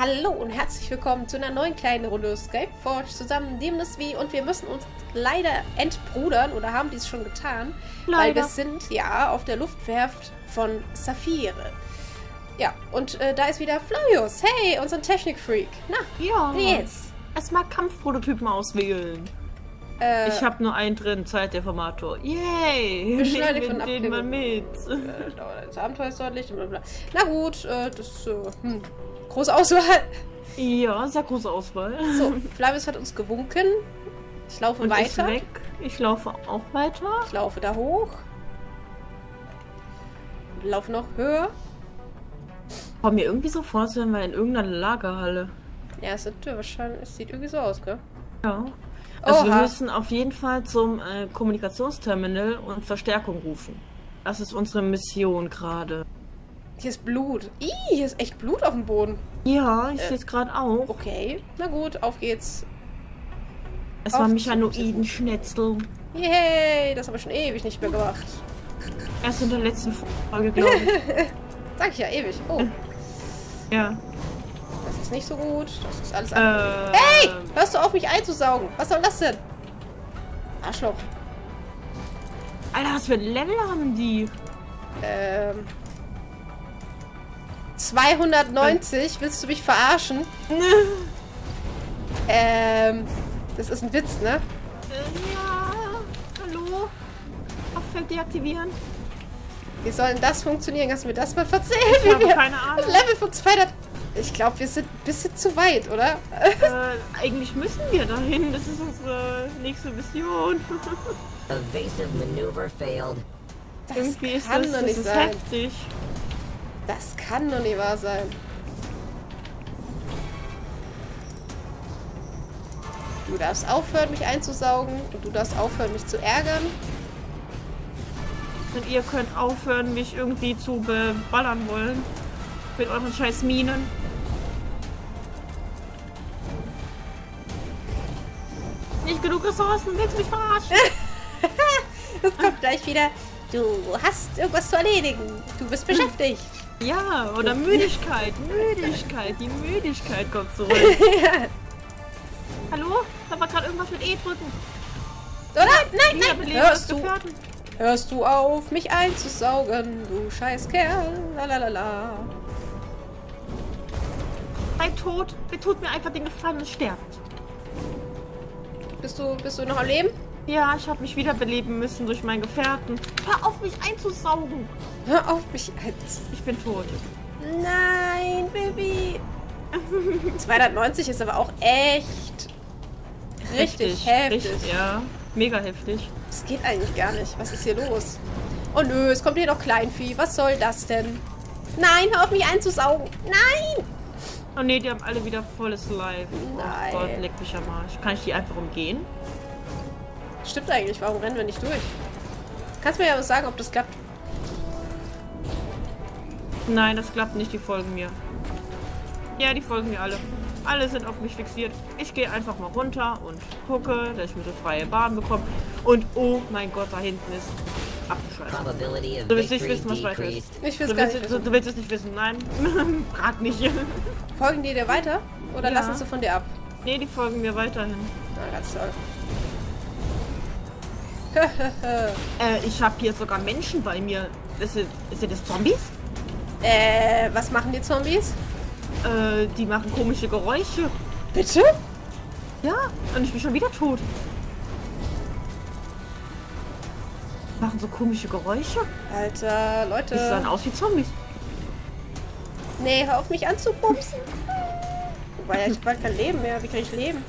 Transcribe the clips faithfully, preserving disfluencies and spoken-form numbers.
Hallo und herzlich willkommen zu einer neuen kleinen Runde Skyforge zusammen Demoness V und wir müssen uns leider entbrudern oder haben dies schon getan, leider. Weil wir sind ja auf der Luftwerft von Saphire. Ja, und äh, da ist wieder Flavius. Hey, unser Technikfreak. Na, ja. Wie geht's? Erstmal Kampfprototypen auswählen. Äh, ich habe nur einen drin, Zeitdeformator. Yay! Beschleunigung Nehmen den mal mit. Äh, das Abenteuer ist deutlich. Na gut, äh, das äh, hm. große Auswahl. Ja, sehr große Auswahl. So, Flavius hat uns gewunken. Ich laufe und weiter. Ist weg. Ich laufe auch weiter. Ich laufe da hoch. Ich laufe noch höher. Kommt mir irgendwie so vor, als wären wir in irgendeiner Lagerhalle. Ja, es sieht wahrscheinlich, es sieht irgendwie so aus, gell? Ja. Also Oha. wir müssen auf jeden Fall zum äh, Kommunikationsterminal und Verstärkung rufen. Das ist unsere Mission gerade. Hier ist Blut. Ih, hier ist echt Blut auf dem Boden. Ja, ich Äh, sehe es gerade auch. Okay, na gut, auf geht's. Es auf war zum Mechanoiden-Schnetzel. Yay, das haben wir schon ewig nicht mehr gemacht. Erst in der letzten Folge, glaube ich. Sag ich ja, ewig. Oh, Ja. das ist nicht so gut. Das ist alles... Äh, Hey, hörst du auf, mich einzusaugen? Was soll das denn? Arschloch. Alter, was für ein Level haben die? Ähm... zweihundertneunzig? Willst du mich verarschen? Ähm... Das ist ein Witz, ne? Äh, ja. Hallo? Abfeld deaktivieren? Wie soll denn das funktionieren? Kannst du mir das mal erzählen? Ich wie habe wir keine Ahnung. das Level von zweihundert... Ich glaube, wir sind ein bisschen zu weit, oder? Äh, eigentlich müssen wir dahin. Das ist unsere nächste Mission. Evasive maneuver failed. Das Irgendwie ist kann das, doch das nicht ist sein. heftig. Das kann doch nicht wahr sein. Du darfst aufhören, mich einzusaugen. Und du darfst aufhören, mich zu ärgern. Und ihr könnt aufhören, mich irgendwie zu beballern wollen. Mit euren scheiß Minen. Nicht genug Ressourcen, willst du mich verarschen? Das kommt gleich wieder. Du hast irgendwas zu erledigen. Du bist beschäftigt. Ja, oder Müdigkeit. Müdigkeit. Die Müdigkeit kommt zurück. Ja. Hallo? Da war gerade irgendwas mit E drücken. Oh nein, nein, nein. Wiederbeleben Hörst des du, Gefährten. hörst du auf, mich einzusaugen, du scheiß Kerl. Lalalala. Seid tot. Ihr tut mir einfach den Gefallen und sterbt. Bist du, bist du noch am Leben? Ja, ich habe mich wiederbeleben müssen durch meinen Gefährten. Hör auf, mich einzusaugen. Hör auf, mich einzusaugen. Ich bin tot. Nein, Baby. zweihundertneunzig ist aber auch echt richtig heftig. Richtig, ja. Mega heftig. Das geht eigentlich gar nicht. Was ist hier los? Oh nö, es kommt hier noch Kleinvieh. Was soll das denn? Nein, hör auf mich einzusaugen. Nein! Oh ne, die haben alle wieder volles Life. Nein. Oh Gott, leck mich am Arsch. Kann ich die einfach umgehen? Stimmt eigentlich. Warum rennen wir nicht durch? Kannst mir ja was sagen, ob das klappt? Nein, das klappt nicht. Die folgen mir. Ja, die folgen mir alle. Alle sind auf mich fixiert. Ich gehe einfach mal runter und gucke, dass ich mir eine freie Bahn bekomme. Und oh mein Gott, da hinten ist abgeschlossen. Probability of Du willst nicht victory wissen, was weiter ist. decreased. Ich will Du es gar willst, nicht du, wissen. du willst es nicht wissen, nein. Frag nicht. Folgen die dir weiter? Oder Ja. lassen sie von dir ab? Nee, die folgen mir weiterhin. Na, ganz toll. Äh, ich habe hier sogar Menschen bei mir. Ist, ist, sind das Zombies? Äh, was machen die Zombies? Äh, die machen komische Geräusche. Bitte? Ja, und ich bin schon wieder tot. Machen so komische Geräusche. Alter, Leute. Die sahen aus wie Zombies. Nee, hör auf mich anzupupsen. Wobei, ja, ich hab bald kein Leben mehr. Wie kann ich leben?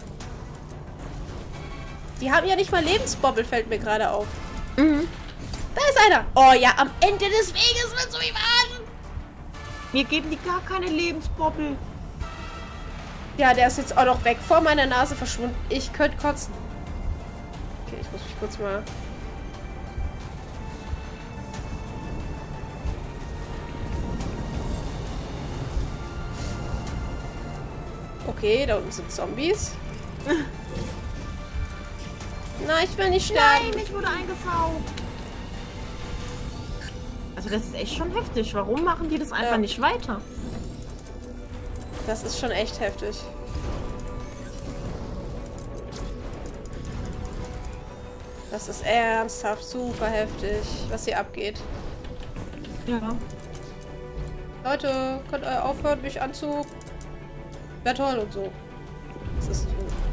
Die haben ja nicht mal Lebensbobbel, fällt mir gerade auf. Mhm. Da ist einer. Oh ja, am Ende des Weges willst du mich verarschen. Mir geben die gar keine Lebensbobbel. Ja, der ist jetzt auch noch weg. Vor meiner Nase verschwunden. Ich könnte kotzen. Okay, ich muss mich kurz mal... Okay, da unten sind Zombies. Nein, ich will nicht sterben. Nein, ich wurde eingesaugt. Also das ist echt schon heftig. Warum machen die das einfach Ja. nicht weiter? Das ist schon echt heftig. Das ist ernsthaft super heftig, was hier abgeht. Ja. Leute, könnt ihr aufhören, mich anzu... Wäre toll und so. Das ist so.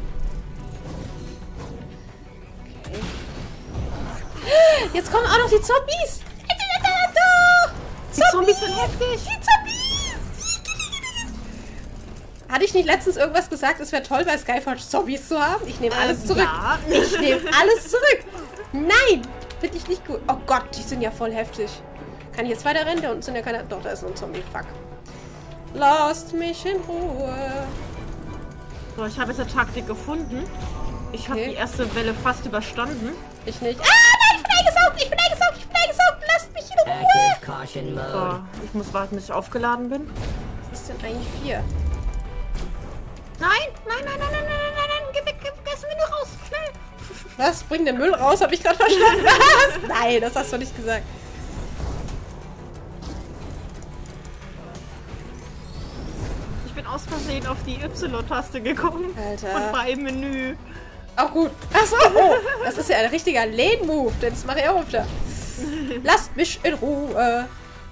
Okay. Jetzt kommen auch noch die Zombies! Die Zombies sind heftig! Die Zombies! Hatte ich nicht letztens irgendwas gesagt, es wäre toll, bei Skyforge Zombies zu haben? Ich nehme alles Ähm, zurück. ja. Ich nehme alles zurück. Nein! Finde ich nicht gut. Oh Gott, die sind ja voll heftig. Kann ich jetzt weiter rennen? Da unten sind ja keine... Doch, da ist noch ein Zombie. Fuck. Lasst mich in Ruhe. So, ich habe jetzt eine Taktik gefunden. Ich habe Okay. die erste Welle fast überstanden. Ich nicht. Ah, nein, ich bin eingesaugt! Ich bin eingesaugt! Ich bin eingesaugt! Lasst mich in Ruhe! Active caution So, mode. ich muss warten, bis ich aufgeladen bin. Was ist denn eigentlich vier? Nein, nein, nein, nein, nein, nein, nein, nein, geh weg, geh weg, lass mich nur raus, schnell. Was? Bring den Müll raus? Hab ich gerade verstanden. Was? Nein, das hast du nicht gesagt. Ich bin aus Versehen auf die Y-Taste gekommen. Alter. Und war im Menü. Auch gut. Achso, oh, das ist ja ein richtiger Lane-Move. Das mache ich auch öfter. Lasst mich in Ruhe.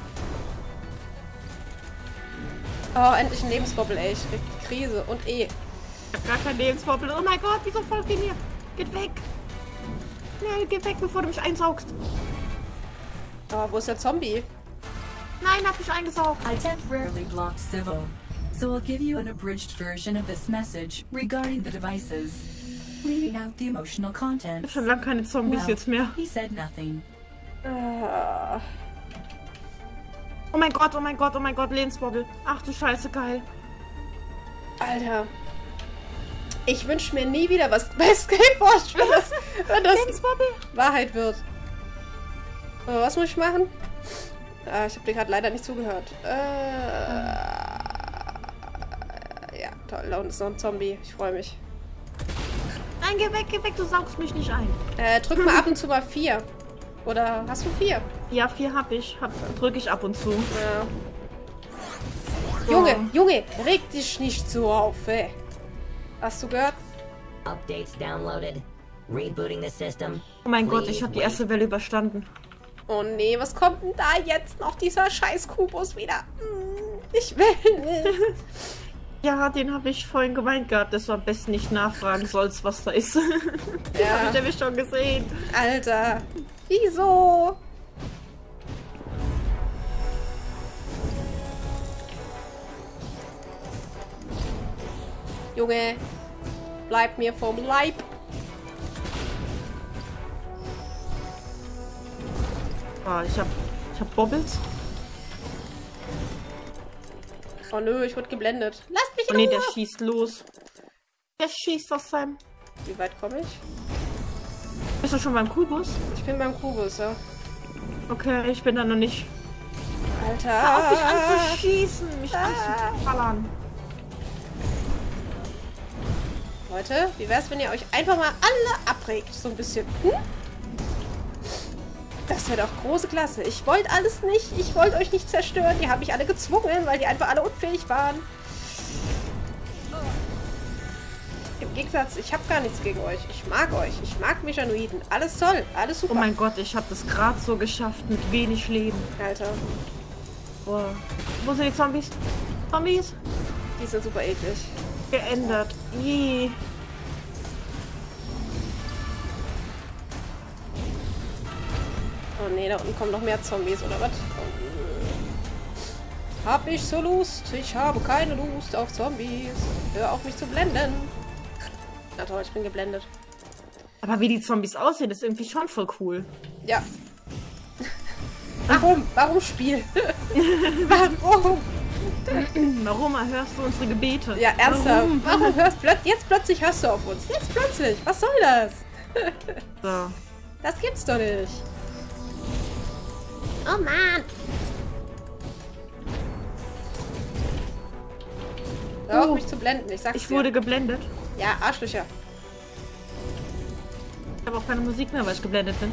Oh, endlich ein Lebensbobbel, ey. Ich krieg die Krise. Und eh. Ich hab gar kein Lebensvorbild. Oh mein Gott, wieso folgt ihr mir? Geht weg. Schnell, geh weg, bevor du mich einsaugst. Oh, wo ist der Zombie? Nein, hab mich eingesaugt. I temporarily blocked Civil, so I'll give you an abridged version of this message regarding the devices, leaving out the emotional Ich content. hab schon lange keine Zombies jetzt mehr. He said nothing. Ah. Oh mein Gott, oh mein Gott, oh mein Gott, Lebensbobbel. Ach du Scheiße, geil. Alter. Ich wünsche mir nie wieder was bei Skateboard, wenn das, wenn das Lebensbobbel. Wahrheit wird. Oh, was muss ich machen? Ah, ich habe dir gerade leider nicht zugehört. Äh, ja, toll. Da unten ist noch ein Zombie. Ich freue mich. Nein, geh weg, geh weg, du saugst mich nicht ein. Äh, drück mal ab und zu mal vier. Oder hast du vier? Ja, vier hab ich. Hab, drück ich ab und zu. Ja. Junge, Junge, reg dich nicht so auf, ey. Hast du gehört? Updates downloaded. Rebooting the system. Oh mein Gott, ich Please habe die wait. erste Welle überstanden. Oh nee, was kommt denn da jetzt noch? Dieser scheiß Kubus wieder. Hm, ich will nicht. Ja, den habe ich vorhin gemeint gehabt, dass du am besten nicht nachfragen sollst, was da ist. Den Ja. habe ich nämlich schon gesehen. Alter, wieso? Junge, bleib mir vom Leib. Ah, ich hab, ich hab Bobbles. Oh nö, ich wurde geblendet. Lasst mich Oh in nee, Ruhe. der schießt los. Der schießt aus seinem... Wie weit komme ich? Bist du schon beim Kubus? Ich bin beim Kubus, ja. Okay, ich bin da noch nicht. Alter. Hör auf mich anzuschießen, mich anzuballern. Leute, wie wär's, wenn ihr euch einfach mal alle abregt? So ein bisschen. Hm? Das wäre doch große Klasse. Ich wollte alles nicht. Ich wollte euch nicht zerstören. Die haben mich alle gezwungen, weil die einfach alle unfähig waren. Im Gegensatz, ich habe gar nichts gegen euch. Ich mag euch. Ich mag Mechanoiden. Alles toll. Alles super. Oh mein Gott, ich habe das gerade so geschafft mit wenig Leben. Alter, Boah. Wo sind die Zombies? Zombies? die sind super eklig. Geändert. Je. Oh nee, da unten kommen noch mehr Zombies, oder was? Oh, hab ich so Lust? Ich habe keine Lust auf Zombies. Hör auf mich zu blenden. Na toll, ich bin geblendet. Aber wie die Zombies aussehen, ist irgendwie schon voll cool. Ja. Warum? Warum Spiel? Warum? Warum erhörst du unsere Gebete? Ja, ernsthaft. Warum? Warum hörst plöt jetzt plötzlich hörst du auf uns? Jetzt plötzlich. Was soll das? So. Das gibt's doch nicht. Oh Mann. Hör auf Oh. mich zu blenden, ich sag's Ich dir. wurde geblendet. Ja, Arschlöcher. Ich habe auch keine Musik mehr, weil ich geblendet bin.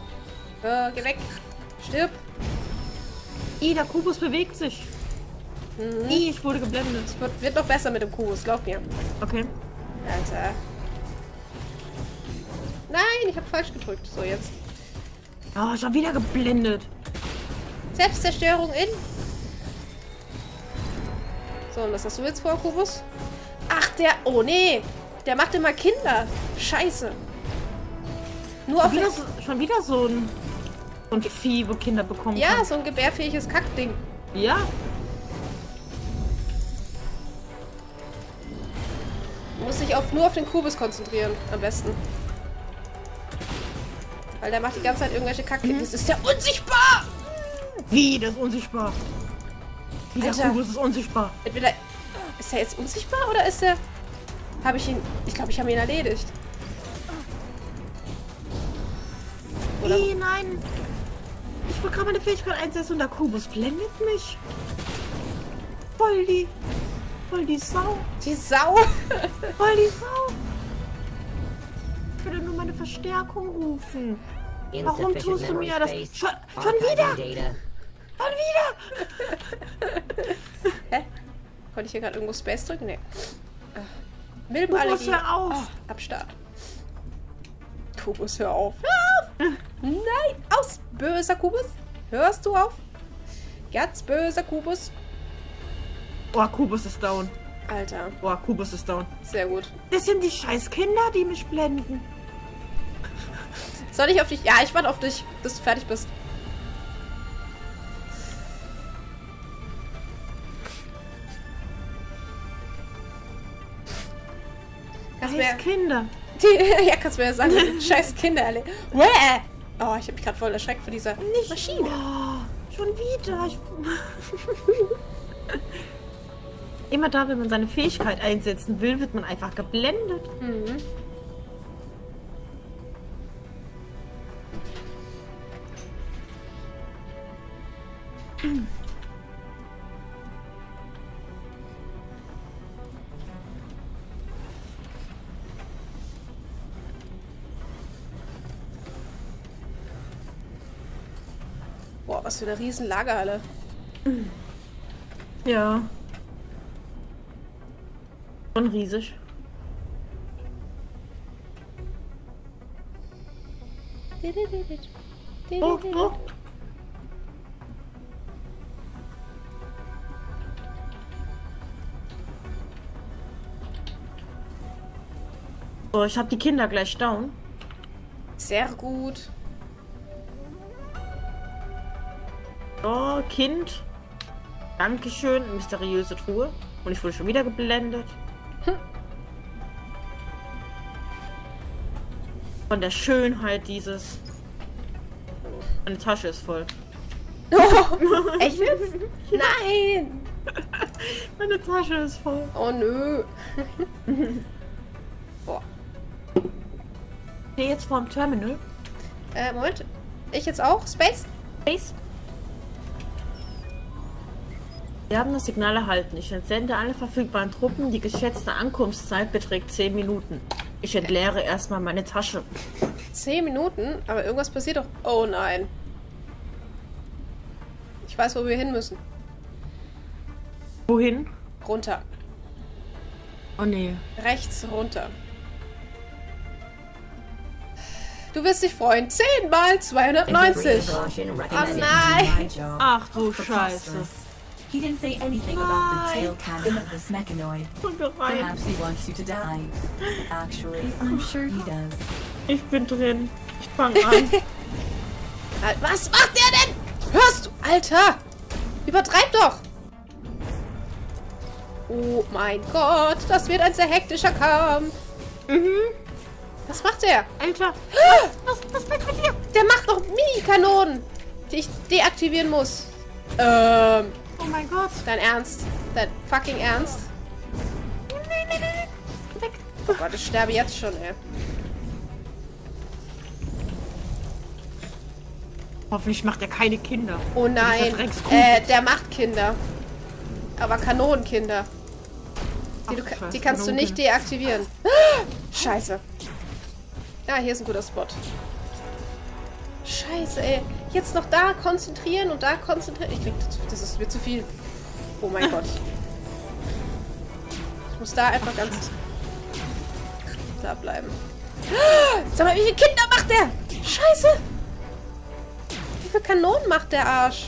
Ja. Äh, geh weg. Stirb. Ih, der Kubus bewegt sich. Mhm. Ich wurde geblendet. Es wird, wird noch besser mit dem Kubus, glaub mir. Okay. Alter. Nein, ich habe falsch gedrückt. So, jetzt. Oh, schon wieder geblendet. Selbstzerstörung in. So, und was hast du jetzt vor, Kubus? Ach, der... Oh, nee. Der macht immer Kinder. Scheiße. Nur Schon auf wieder, den... so, schon wieder so ein, so ein Vieh, wo Kinder bekommen Ja, kann. so ein gebärfähiges Kackding. Ja. Muss sich auf, nur auf den Kubus konzentrieren, am besten. Weil der macht die ganze Zeit irgendwelche Kacke. Mhm. Das ist ja unsichtbar! Wie, das ist unsichtbar. Wie, der Alter. Kubus ist unsichtbar. Entweder... Ist er jetzt unsichtbar oder ist er... Habe ich ihn... Ich glaube, ich habe ihn erledigt. Oder... Wie, nein. Ich will gerade meine Fähigkeit einsetzen und der Kubus blendet mich. Voll die... Voll die Sau. Die Sau! Voll die Sau. Ich will nur meine Verstärkung rufen. Warum Insufficient tust du memory mir das? space. Schon, schon wieder! Archiving data. Schon wieder! Hä? Konnte ich hier gerade irgendwo Space drücken? Nee. Milbenallergie. Kubus, hör auf! Oh, Abstart. Kubus, hör auf. Hör auf! Nein! Aus! Böser Kubus! Hörst du auf? Ganz böser Kubus. Oh, Kubus ist down. Alter, Oh, Kubus ist down. sehr gut. Das sind die scheiß Kinder, die mich blenden. Soll ich auf dich... Ja, ich warte auf dich, bis du fertig bist. Kannst du Scheiß mir... Kinder. Die, ja, kannst du mir ja sagen, scheiß Kinder alle. Uäh! Oh, ich hab mich gerade voll erschreckt von dieser Nicht Maschine. Oh, schon wieder. Ich Immer da, wenn man seine Fähigkeit einsetzen will, wird man einfach geblendet. Mhm. Boah, was für eine riesen Lagerhalle. Ja. Schon riesig. Oh, oh. Oh, ich habe die Kinder gleich down. Sehr gut. Oh, Kind. Dankeschön. Mysteriöse Truhe. Und ich wurde schon wieder geblendet. Von der Schönheit dieses. Meine Tasche ist voll. Oh, echt jetzt? Nein! Meine Tasche ist voll. Oh nö. Boah. Ich stehe jetzt vorm Terminal. Äh, Moment. Ich jetzt auch? Space? Space. Wir haben das Signal erhalten. Ich entsende alle verfügbaren Truppen. Die geschätzte Ankunftszeit beträgt zehn Minuten. Ich entleere erstmal meine Tasche. Zehn Minuten? Aber irgendwas passiert doch. Oh nein. Ich weiß, wo wir hin müssen. Wohin? Runter. Oh nee. Rechts runter. Du wirst dich freuen. zehn mal zweihundertneunzig. Caution Oh recommended. nein. My job. Ach du Scheiße. He didn't say anything about the tail cannon of this mechanoid. Und rein. Perhaps he wants you to die. Actually, I'm sure he does. Ich bin drin. Ich fang an. Was macht der denn? Hörst du? Alter! Übertreib doch! Oh mein Gott, das wird ein sehr hektischer Kampf. Mhm. Was macht der? Alter. Was, was wird mit dir? Der macht noch Mini-Kanonen, die ich deaktivieren muss. Ähm, Oh mein Gott. dein Ernst? Dein fucking Ernst? Nee, nee, nee. Weg. Oh Gott, ich sterbe jetzt schon, ey. Hoffentlich macht er keine Kinder. Oh nein. Dieser Dreckskuh. Äh, der macht Kinder. Aber Kanonenkinder. Die, du, Ach, scheiße, die kannst du nicht Kanonenkinder. deaktivieren. Scheiße. Ja, hier ist ein guter Spot. Scheiße, ey. Jetzt noch da konzentrieren und da konzentrieren. Ich krieg das, das ist mir zu viel. Oh mein Gott. Ich muss da einfach ganz da bleiben. Sag mal, wie viele Kinder macht der? Scheiße! Wie viele Kanonen macht der Arsch?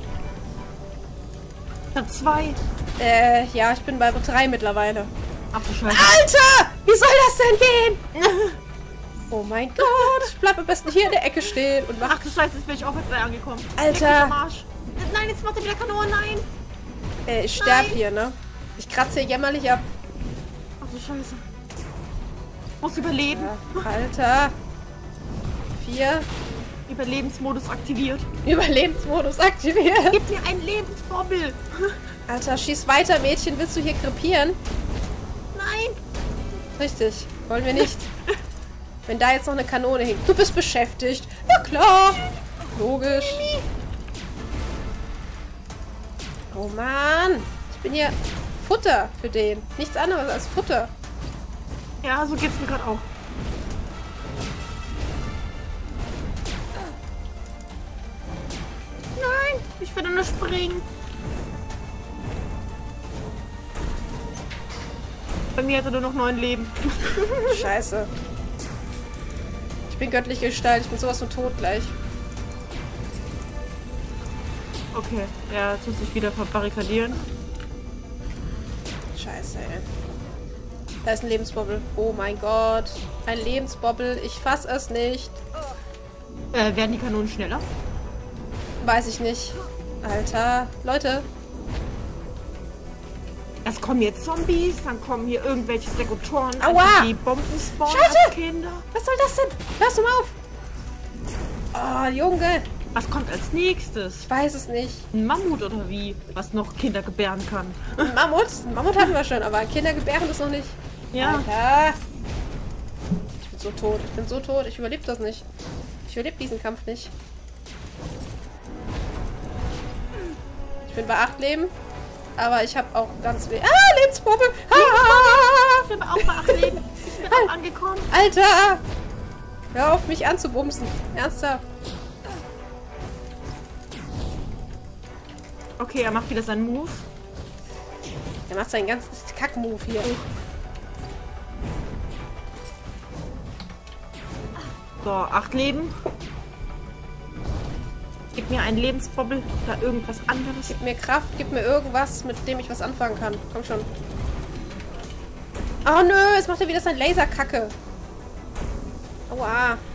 Ich hab zwei. Äh, ja, ich bin bei drei mittlerweile. Ach du Scheiße. Alter! Wie soll das denn gehen? Oh mein Gott! Ich bleib am besten hier in der Ecke stehen und mach... Ach du Scheiße, jetzt bin ich auch mit drei angekommen. Alter! Nein, jetzt macht er wieder Kanonen, nein! Äh, ich sterb Nein. hier, ne? Ich kratze hier jämmerlich ab. Ach du Scheiße. Muss überleben. Ja, Alter! Vier. Überlebensmodus aktiviert. Überlebensmodus aktiviert. Gib mir ein Lebensbobbel. Alter, schieß weiter, Mädchen. Willst du hier krepieren? Nein. Richtig. Wollen wir nicht. Wenn da jetzt noch eine Kanone hängt. Du bist beschäftigt. Ja klar. Logisch. Oh Mann. Ich bin hier Futter für den. Nichts anderes als Futter. Ja, so geht's mir gerade auch. Nein, ich will nur springen. Bei mir hat er nur noch neun Leben. Scheiße. Ich bin göttliche Gestalt. Ich bin sowas von tot gleich. Okay, er tut sich wieder verbarrikadieren. Scheiße, ey. Da ist ein Lebensbobbel. Oh mein Gott. Ein Lebensbobbel. Ich fass es nicht. Äh, werden die Kanonen schneller? Weiß ich nicht. Alter. Leute. Es kommen jetzt Zombies, dann kommen hier irgendwelche Sekotoren, Aua! einfach die Bomben spawnen Scheiße! auf Kinder. Was soll das denn? Hörst du mal auf? Oh, Junge. Was kommt als nächstes? Ich weiß es nicht. Ein Mammut oder wie? Was noch Kinder gebären kann. Ein Mammut? Ein Mammut hatten wir schon, aber Kinder gebären ist noch nicht. Ja. Alter. Ich bin so tot. Ich bin so tot. Ich überlebe das nicht. Ich überlebe diesen Kampf nicht. Ich bin bei acht Leben. Aber ich habe auch ganz weh. Ah, Lebensprobe! Ah! Ich bin auch bei acht Leben. Ich bin auch angekommen. Alter! Hör auf, mich anzubumsen. Ernsthaft. Okay, er macht wieder seinen Move. Er macht seinen ganzen Kack-Move hier. So, acht Leben. Gib mir einen Lebensbobbel oder irgendwas anderes. Gib mir Kraft, gib mir irgendwas, mit dem ich was anfangen kann. Komm schon. Oh nö, jetzt macht er wieder sein Laserkacke. Aua.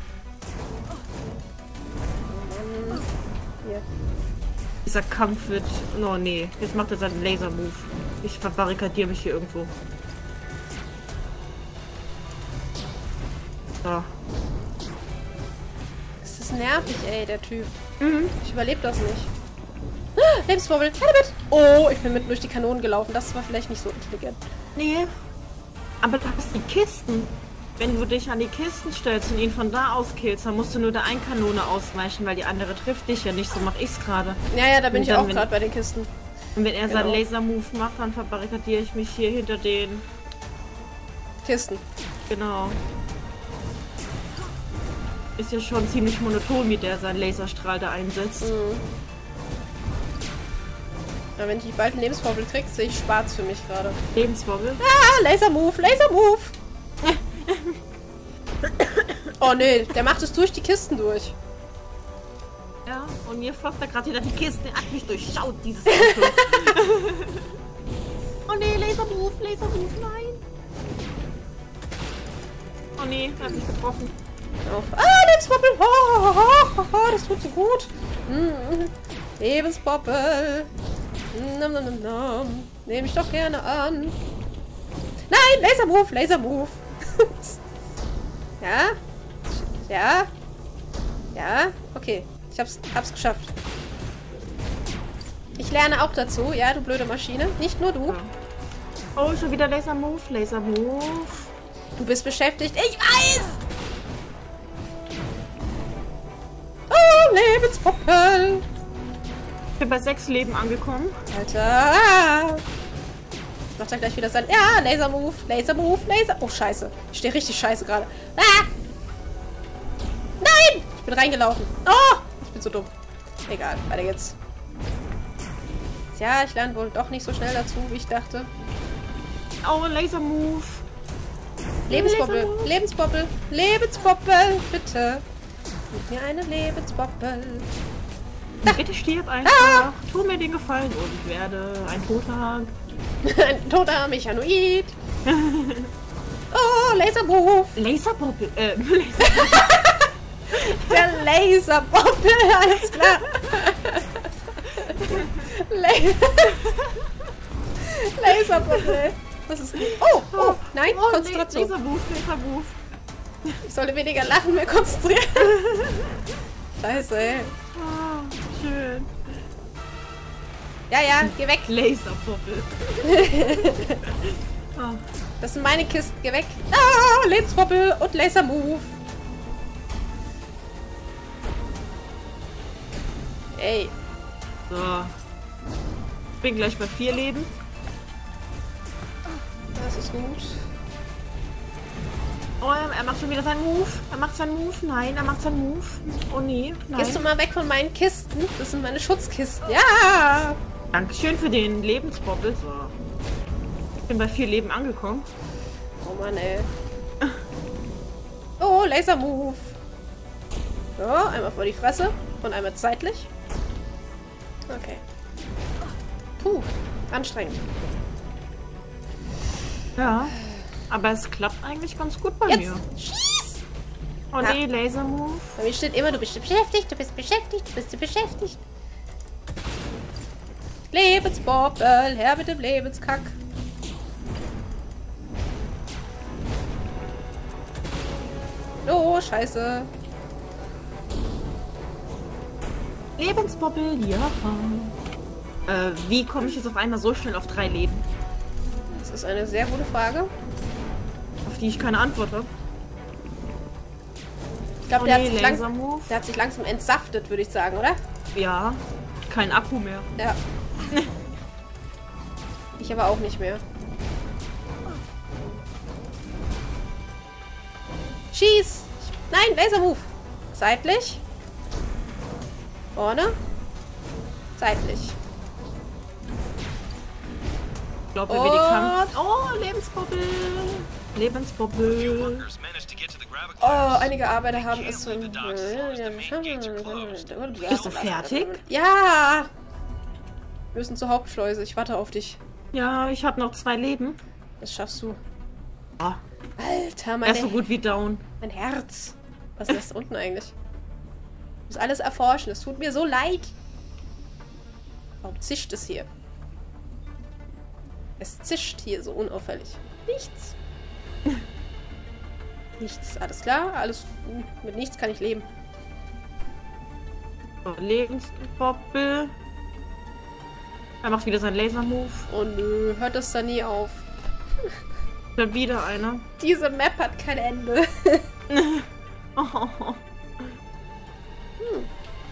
Oh Mann. Hier. Dieser Kampf wird... Oh nee, jetzt macht er seinen Laser-Move. Ich verbarrikadiere mich hier irgendwo. So. Das ist nervig, ey, der Typ. Mhm. Ich überlebe das nicht. Ah, Lebensvorbel, mit. Oh, ich bin mitten durch die Kanonen gelaufen. Das war vielleicht nicht so intelligent. Nee. Aber du hast die Kisten. Wenn du dich an die Kisten stellst und ihn von da aus killst, dann musst du nur der einen Kanone ausweichen, weil die andere trifft dich ja nicht. So mache ich's gerade. Ja, ja, da bin Und ich dann, auch wenn- gerade bei den Kisten. Und wenn er seinen Genau. Laser-Move macht, dann verbarrikadiere ich mich hier hinter den... Kisten. Genau. Ist ja schon ziemlich monoton, wie der seinen Laserstrahl da einsetzt. Mhm. Ja, wenn ich bald einen Lebensvorbel krieg, sehe ich schwarz für mich gerade. Lebenswobbel. Ah, Laser-Move, Laser-Move. Oh nee, der macht es durch die Kisten durch. Ja, und mir flockt da gerade hinter die Kiste. Er hat mich durchschaut, dieses Auto. Oh nee, Lasermove, Lasermove, nein. Oh nee, er hat mich getroffen. Auf. Ah, Lebensbobbel! Oh, oh, oh, oh, das tut so gut. Mm, Lebensbobbel. Nom, nom, nom, nom. Nehme ich doch gerne an. Nein, Lasermove, Lasermove. Ja? Ja? Ja? Okay, ich hab's, hab's geschafft. Ich lerne auch dazu, ja, du blöde Maschine. Nicht nur du. Ja. Oh, schon wieder Lasermove, Lasermove. Du bist beschäftigt. Ich weiß! Oh, Lebensbobbel. Ich bin bei sechs Leben angekommen. Alter. Macht er gleich wieder sein... Ja, Lasermove, Lasermove, Laser... Oh, scheiße. Ich stehe richtig scheiße gerade. Ah! Nein! Ich bin reingelaufen. Oh! Ich bin so dumm. Egal, weiter geht's. Ja, ich lerne wohl doch nicht so schnell dazu, wie ich dachte. Oh, Laser Move. Lebensbobbel, Lebensbobbel, Lebensbobbel, bitte. Gib mir eine Lebensbobbel. Bitte stirb einfach. Ah. Tu mir den Gefallen und ich werde ein toter... ein toter Mechanoid. Oh, Lasermove. Laserbobbel. Äh, Laser Der Laserbobbel, alles klar. La Laserbobbel. Was ist denn? Oh, oh, nein, oh, Konzentration. Lasermove, Lasermove. Ich sollte weniger lachen, mehr konzentrieren. Scheiße, ey. Oh, schön. Ja, ja, geh weg. Laserbobbel. Oh. Das sind meine Kisten, geh weg. Ah, Lebensbobbel und Lasermove. Ey. So. Ich bin gleich bei vier Leben. Das ist gut. Oh, er, er macht schon wieder seinen Move. Er macht seinen Move. Nein, er macht seinen Move. Oh nee, nein. Gehst du mal weg von meinen Kisten? Das sind meine Schutzkisten. Ja! Dankeschön für den Lebensbobbel. So. Ich bin bei vier Leben angekommen. Oh Mann, ey. Oh, Lasermove. So, einmal vor die Fresse und einmal zeitlich. Okay. Puh, anstrengend. Ja. Aber es klappt eigentlich ganz gut bei Jetzt mir. schieß! Oh Ja. nee, Lasermove. Bei mir steht immer, du bist beschäftigt, du bist beschäftigt, du bist beschäftigt. Lebensbobbel, her mit dem Lebenskack. Oh, scheiße. Lebensbobbel, ja. Äh, wie komme ich jetzt auf einmal so schnell auf drei Leben? Das ist eine sehr gute Frage. Auf die ich keine Antwort habe. Ich glaube, Oh der, nee, hat sich lang- Lasermove. der hat sich langsam entsaftet, würde ich sagen, oder? Ja. Kein Akku mehr. Ja. Ich aber auch nicht mehr. Schieß! Nein, Lasermove! Seitlich. Vorne. Seitlich. Ich glaube, wir die Kampf... Und... Oh, Lebensbobbel. Lebensbobbel. Oh, einige Arbeiter haben es zum... Bist du fertig? Ja! Wir müssen zur Hauptschleuse. Ich warte auf dich. Ja, ich habe noch zwei Leben. Das schaffst du. Ah, Alter, er meine, ist so gut wie down. mein Herz. Was ist das da unten eigentlich? Ich muss alles erforschen. Es tut mir so leid. Warum zischt es hier? Es zischt hier so unauffällig. Nichts. Nichts. Alles klar? Alles mit nichts kann ich leben. So, Lebensbobbel. Er macht wieder seinen Laser-Move. Oh nö, hört das da nie auf. Dann wieder einer. Diese Map hat kein Ende. Oh. Hm.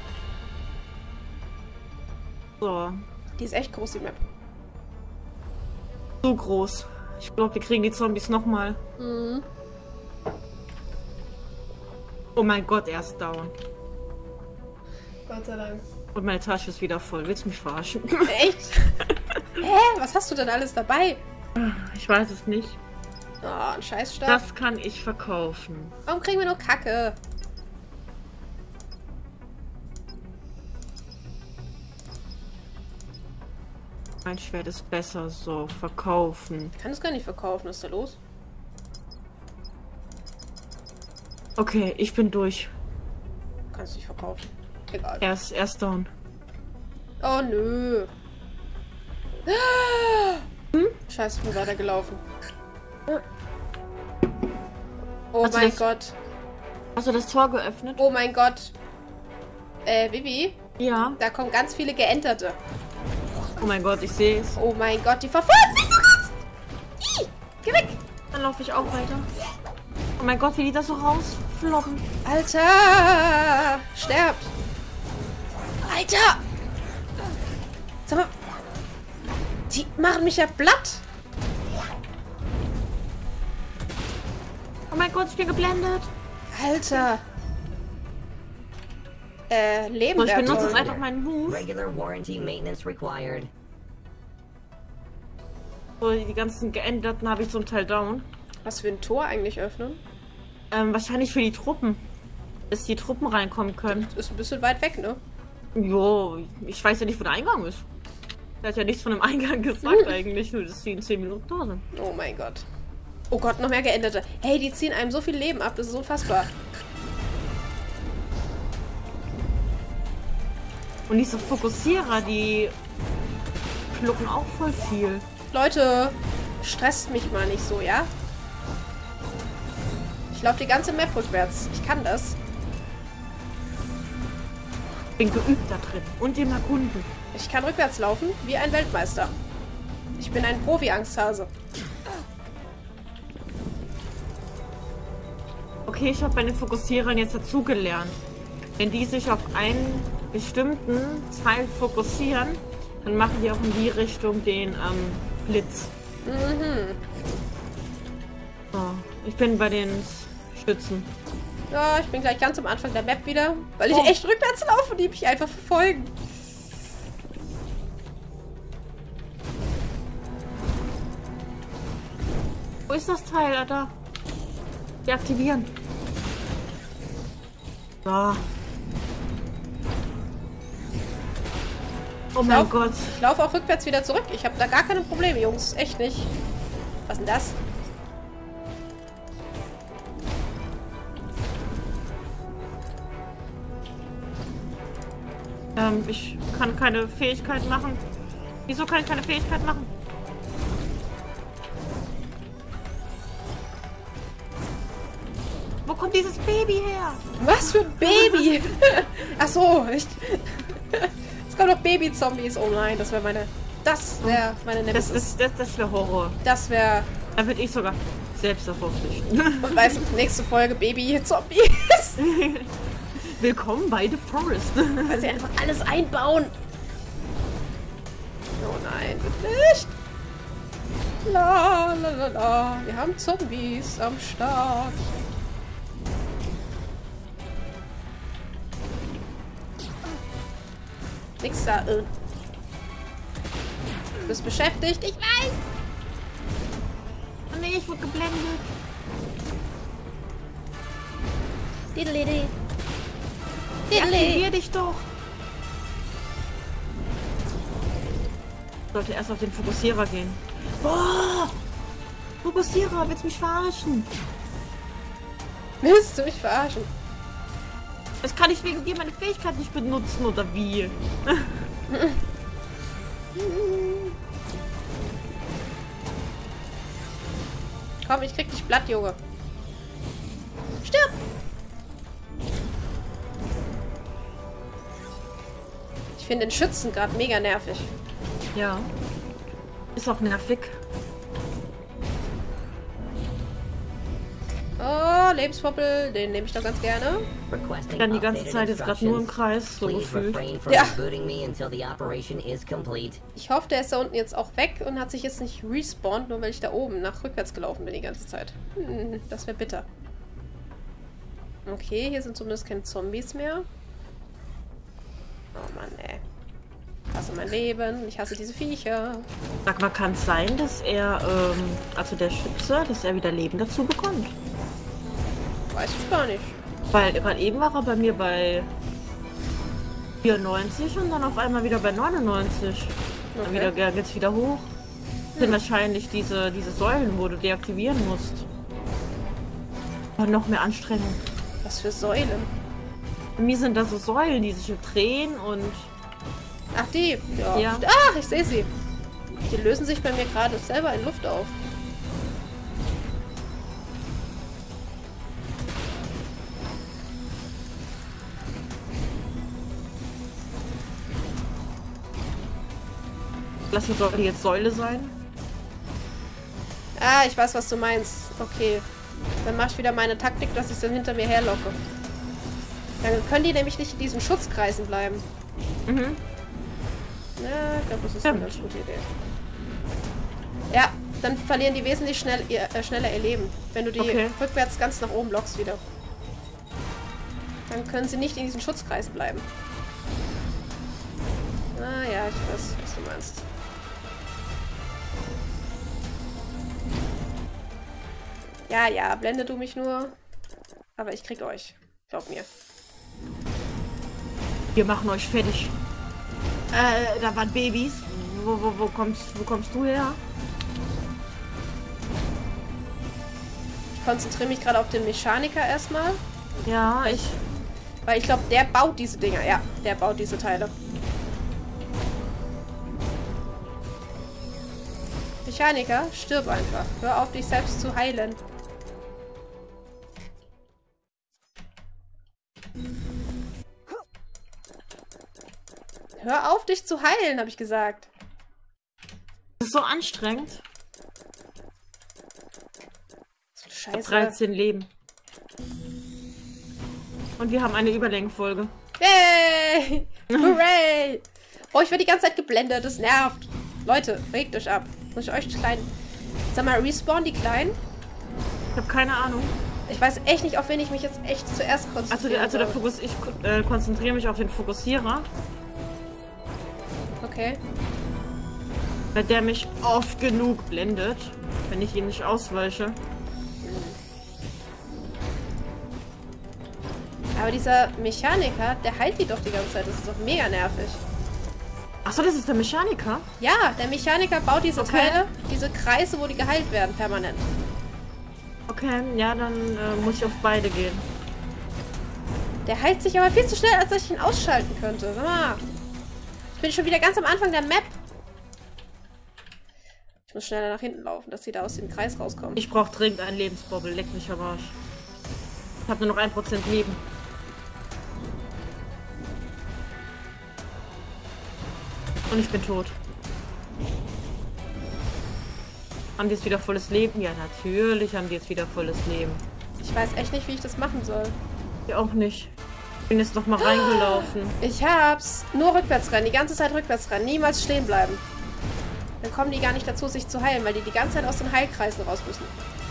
So. Die ist echt groß, die Map. So groß. Ich glaube, wir kriegen die Zombies nochmal. Mhm. Oh mein Gott, er ist down. Gott sei Dank. Und meine Tasche ist wieder voll. Willst du mich verarschen? Echt? Hä? Was hast du denn alles dabei? Ich weiß es nicht. Oh, ein Scheißstab. Das kann ich verkaufen. Warum kriegen wir nur Kacke? Mein Schwert ist besser so. Verkaufen. Ich kann es gar nicht verkaufen. Was ist da los? Okay, ich bin durch. Kannst du nicht verkaufen. Egal. Er ist, er ist down. Oh nö. Hm? Scheiße, ich bin weitergelaufen. Oh Hast du mein das- Gott. Hast du das Tor geöffnet? Oh mein Gott. Äh, Bibi, Ja. da kommen ganz viele Geenterte. Oh mein Gott, ich sehe es. Oh mein Gott, die verfolgen mich so krass. Ih, geh weg. Dann laufe ich auch weiter. Oh mein Gott, wie die da so rausfloppen. Alter. Sterbt. Alter. Sag mal. Die machen mich ja platt. Oh mein Gott, ich bin geblendet. Alter. Äh, Leben So, ich wäre benutze jetzt toll. einfach meinen Move. Regular warranty maintenance required. So, die ganzen geänderten habe ich zum Teil down. Was für ein Tor eigentlich öffnen? Ähm, wahrscheinlich für die Truppen. Dass die Truppen reinkommen können. Das ist ein bisschen weit weg, ne? Jo, ich weiß ja nicht, wo der Eingang ist. Der hat ja nichts von dem Eingang gesagt eigentlich, nur dass die in zehn Minuten da sind. Oh mein Gott. Oh Gott, noch mehr Geänderte. Hey, die ziehen einem so viel Leben ab, das ist unfassbar. Und diese Fokussierer, die schlucken auch voll viel. Leute, stresst mich mal nicht so, ja? Ich laufe die ganze Map rückwärts. Ich kann das. Bin geübt da drin. Und im Erkunden. Ich kann rückwärts laufen, wie ein Weltmeister. Ich bin ein Profi-Angsthase. Okay, ich habe bei den Fokussierern jetzt dazugelernt. Wenn die sich auf einen bestimmten Teil fokussieren, dann machen die auch in die Richtung den ähm, Blitz. Mhm. So, ich bin bei den Stützen. Ja, ich bin gleich ganz am Anfang der Map wieder, weil ich Oh. echt rückwärts laufe und die mich einfach verfolgen. Wo ist das Teil, Alter? Deaktivieren. So. Oh mein lauf- Gott. Ich laufe auch rückwärts wieder zurück. Ich habe da gar keine Probleme, Jungs. Echt nicht. Was ist denn das? Ähm, ich kann keine Fähigkeit machen. Wieso kann ich keine Fähigkeit machen? Wo kommt dieses Baby her? Was für ein Baby? Ach so, echt. Es kommen noch Baby-Zombies. Oh nein, das wäre meine... Das wäre meine Das, Nemesis. das, das, das wäre Horror. Das wäre... Da würde ich sogar selbst davor flüchten. Und weißt du, nächste Folge Baby-Zombies. Willkommen bei The Forest. Weil sie einfach alles einbauen. Oh nein, bitte nicht. La la la la. Wir haben Zombies am Start. Nix da. Äh. Du bist beschäftigt, ich weiß. Oh nee, ich wurde geblendet. Diddly. Aktivier dich doch. Ich sollte erst auf den Fokussierer gehen. Boah! Fokussierer, willst du mich verarschen? Willst du mich verarschen? Das kann ich wegen dir meine Fähigkeit nicht benutzen, oder wie? Komm, ich krieg dich platt, Junge. Stirb! Ich finde den Schützen gerade mega nervig. Ja. Ist auch nervig. Oh, Lebenspoppel, den nehme ich doch ganz gerne. Requesting Dann die ganze updated Zeit jetzt gerade nur im instructions. Kreis, so Please gefühlt. refrain from Ja. rebooting me until the operation is complete. Ich hoffe, der ist da unten jetzt auch weg und hat sich jetzt nicht respawned, nur weil ich da oben nach rückwärts gelaufen bin die ganze Zeit. Hm, das wäre bitter. Okay, hier sind zumindest keine Zombies mehr. Oh Mann, ey. Ich hasse mein Leben, ich hasse diese Viecher. Sag mal, kann es sein, dass er, ähm, also der Schütze, dass er wieder Leben dazu bekommt? Weiß ich gar nicht. Weil gerade eben war er bei mir bei vierundneunzig und dann auf einmal wieder bei neunundneunzig. Dann Okay. wieder, ja, geht's wieder hoch. Das sind wahrscheinlich diese, diese Säulen, wo du deaktivieren musst. Und noch mehr Anstrengung. Was für Säulen? Bei mir sind da so Säulen, die sich drehen und... Ach, die. Ja. Ja. Ach, ich sehe sie. Die lösen sich bei mir gerade selber in Luft auf. Lass die Säule jetzt Säule sein. Ah, ich weiß, was du meinst. Okay. Dann mach ich wieder meine Taktik, dass ich es dann hinter mir herlocke. Dann können die nämlich nicht in diesen Schutzkreisen bleiben. Mhm. Ja, ich glaube, das ist eine ganz gute Idee. Ja, dann verlieren die wesentlich schnell ihr, äh, schneller ihr Leben. Wenn du die Okay. rückwärts ganz nach oben lockst wieder. Dann können sie nicht in diesen Schutzkreis bleiben. Ah ja, ich weiß, was du meinst. Ja, ja, blende du mich nur. Aber ich krieg euch. Glaub mir. Wir machen euch fertig. Äh, da waren Babys. Wo, wo, wo, kommst, wo kommst du her? Ich konzentriere mich gerade auf den Mechaniker erstmal. Ja, ich... Weil ich glaube, der baut diese Dinger. Ja, der baut diese Teile. Mechaniker, stirb einfach. Hör auf, dich selbst zu heilen. Hör auf, dich zu heilen, habe ich gesagt. Das ist so anstrengend. So Ich hab Scheiße. dreizehn Leben. Und wir haben eine Überlängenfolge. Yay! Hooray! Oh, ich werde die ganze Zeit geblendet. Das nervt. Leute, regt euch ab. Muss ich euch klein... Sag mal, respawn die Kleinen? Ich habe keine Ahnung. Ich weiß echt nicht, auf wen ich mich jetzt echt zuerst Also, konzentriere. der, also der Fokus, ich äh, konzentriere mich auf den Fokussierer, Okay. weil der mich oft genug blendet, wenn ich ihn nicht ausweiche. Aber dieser Mechaniker, der heilt die doch die ganze Zeit. Das ist doch mega nervig. Achso, das ist der Mechaniker? Ja, der Mechaniker baut diese Okay. Teile, diese Kreise, wo die geheilt werden, permanent. Okay, ja, dann äh, muss ich auf beide gehen. Der heilt sich aber viel zu schnell, als dass ich ihn ausschalten könnte. Sag mal. Ich bin schon wieder ganz am Anfang der Map. Ich muss schneller nach hinten laufen, dass sie da aus dem Kreis rauskommen. Ich brauche dringend einen Lebensbobbel, leck mich am Arsch. Ich habe nur noch ein Prozent Leben. Und ich bin tot. Haben die jetzt wieder volles Leben? Ja, natürlich haben die jetzt wieder volles Leben. Ich weiß echt nicht, wie ich das machen soll. Ich auch nicht. Ich bin jetzt noch mal reingelaufen. Ich hab's. Nur rückwärts rennen. Die ganze Zeit rückwärts rennen. Niemals stehen bleiben. Dann kommen die gar nicht dazu, sich zu heilen, weil die die ganze Zeit aus den Heilkreisen raus müssen.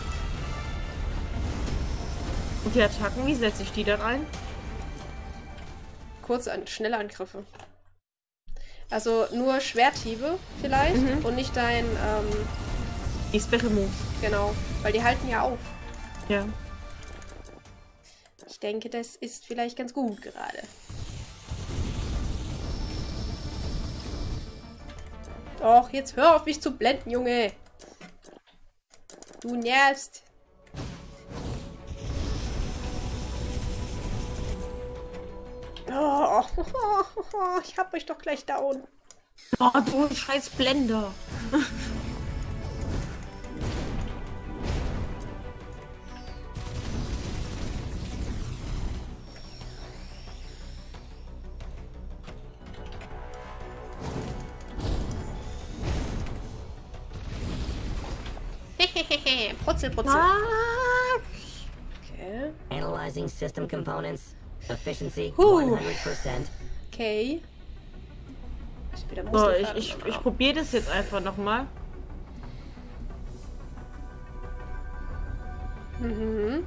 Und die Attacken, wie setze ich die dann ein? Kurze, an schnelle Angriffe. Also nur Schwerthiebe vielleicht Mhm. und nicht dein, ähm, Die Special Moves. genau. Weil die halten ja auf. Ja. Ich denke, das ist vielleicht ganz gut gerade. Doch, jetzt hör auf mich zu blenden, Junge. Du nervst. Oh, ich hab euch doch gleich down. Oh, du scheiß Blender. Putzel, putzel. Ah. Okay. Analyzing system components. Efficiency Huh. one hundred percent. Okay. Ich, wieder So, ich, Muskelfaden ich, noch. ich probiere das jetzt einfach nochmal. Mhm.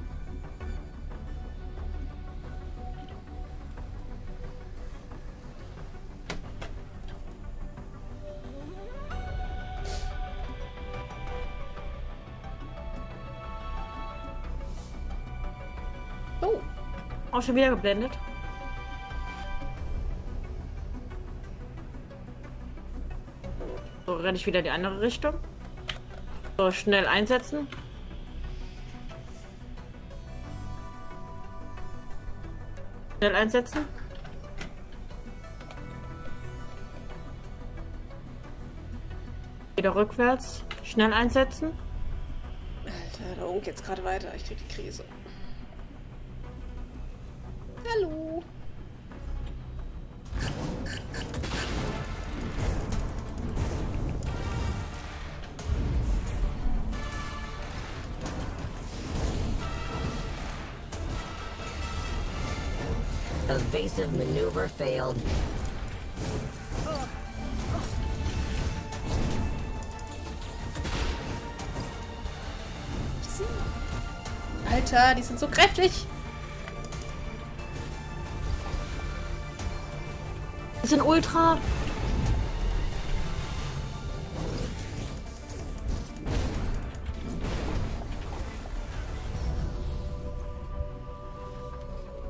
Oh. Auch schon wieder geblendet. So, renne ich wieder in die andere Richtung. So, schnell einsetzen. Schnell einsetzen. Wieder rückwärts. Schnell einsetzen. Alter, da oben geht's gerade weiter. Ich krieg die Krise. Hallo. Evasive maneuver failed. Alter, die sind so kräftig. Das sind Ultra.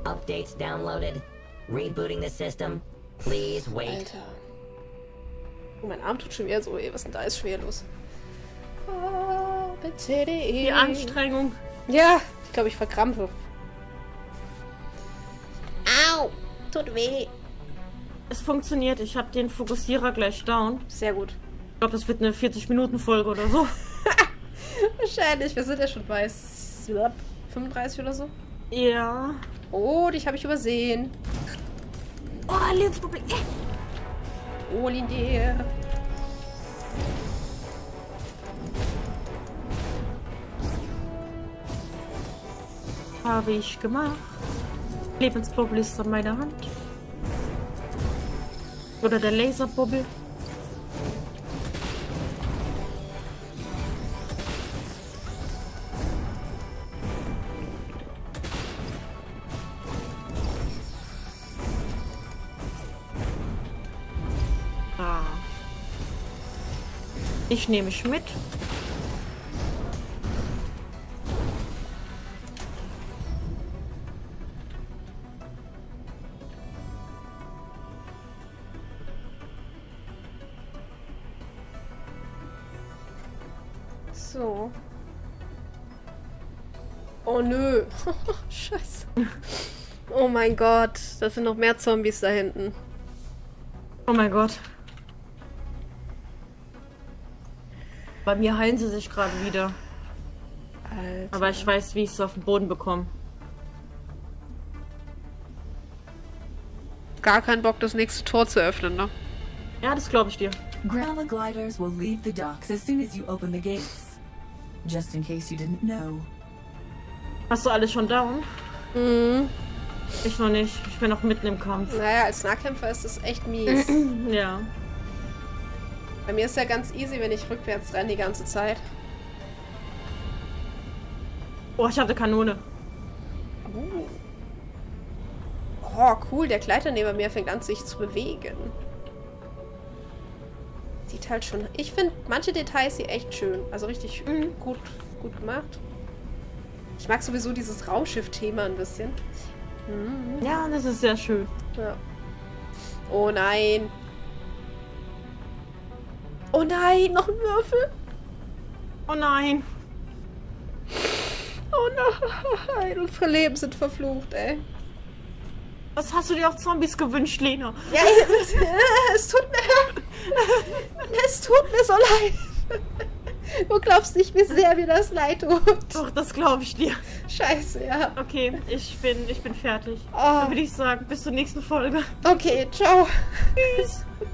Updates downloaded. Rebooting the system. Please wait. Alter. Oh, mein Arm tut schon wieder so weh. Was denn da ist schon wieder los? Oh, bitte die. Die Anstrengung. Ja, ich glaube, ich verkrampfe. Au, tut weh. Es funktioniert. Ich habe den Fokussierer gleich down. Sehr gut. Ich glaube, das wird eine vierzig-Minuten-Folge oder so. Wahrscheinlich. Wir sind ja schon bei fünfunddreißig oder so. Ja. Oh, dich habe ich übersehen. Oh, Lebensproblem. Oh, Linde. Habe ich gemacht. Lebensbubbel ist an meiner Hand. Oder der Laserbubbel. Ah. Ich nehme mich mit. So. Oh nö. Scheiße. Oh mein Gott. Das sind noch mehr Zombies da hinten. Oh mein Gott. Bei mir heilen sie sich gerade wieder. Alter. Aber ich weiß, wie ich es auf den Boden bekomme. Gar keinen Bock, das nächste Tor zu öffnen, ne? Ja, das glaube ich dir. Grandma gliders will leave the docks as soon as you open the gates. Just in case you didn't know. Hast du alles schon down? Mhm. Ich noch nicht. Ich bin noch mitten im Kampf. Naja, als Nahkämpfer ist das echt mies. Ja. Bei mir ist ja ganz easy, wenn ich rückwärts renne die ganze Zeit. Oh, ich habe eine Kanone. Uh. Oh, cool. Der Gleiter neben mir fängt an, sich zu bewegen. Sieht halt schon... Ich finde manche Details hier echt schön. Also richtig Mhm. gut, gut gemacht. Ich mag sowieso dieses Raumschiff-Thema ein bisschen. Mhm. Ja, das ist sehr schön. Ja. Oh nein. Oh nein, noch ein Würfel. Oh nein. Oh nein, unsere Leben sind verflucht, ey. Was hast du dir auf Zombies gewünscht, Lena? Ja, es, es tut mir... Es tut mir so leid. Du glaubst nicht, wie sehr mir das leid tut. Doch, das glaube ich dir. Scheiße, ja. Okay, ich bin, ich bin fertig. Oh. Dann würde ich sagen, bis zur nächsten Folge. Okay, ciao. Tschüss.